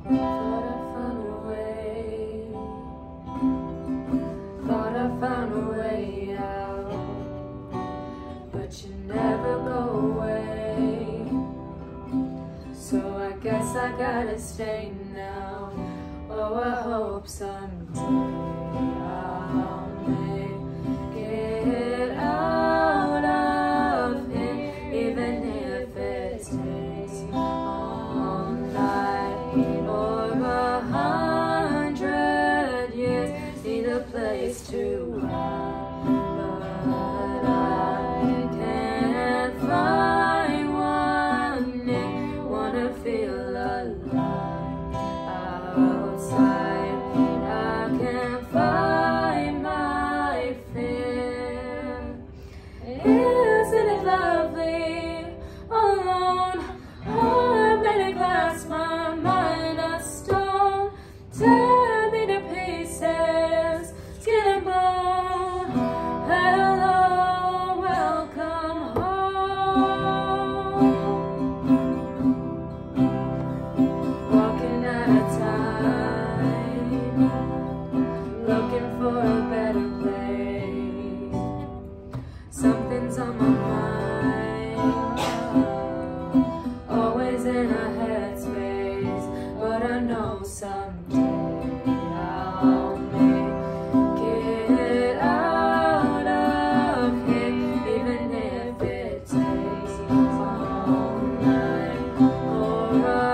Thought I found a way out, but you never go away. So I guess I gotta stay now. Oh, I hope someday I'll make it out of here, even if it takes all night or 100 years. Need a place to hide, but I can't find one. Wanna feel alive outside. I can't find my fear. Isn't it lovely? Alone, heart made of glass, my mind a stone. Tear me to pieces, skin and bone. Hello, welcome home. Walking out of time, looking for a better place. Something's on my mind, always in a headspace, but I know someday I'll make it out of here, even if it takes all night or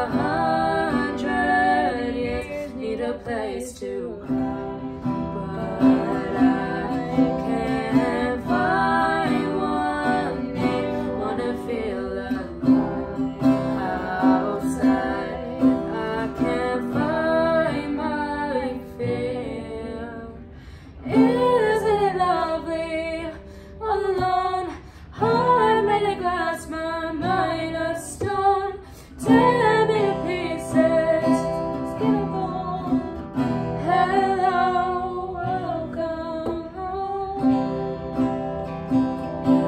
100 years. Need a place to hide, but I can't find one. Wanna feel alive outside. I can't find my fear. Isn't it lovely? All alone, heart made of glass, my mind of stone. Tear me to pieces, skin and bone. Hello, welcome home. Oh,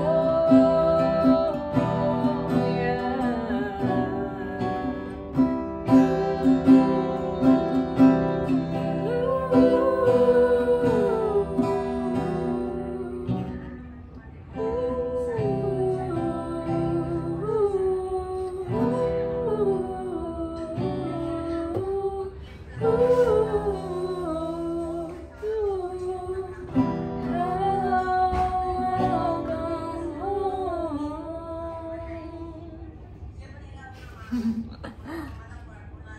hello, welcome home.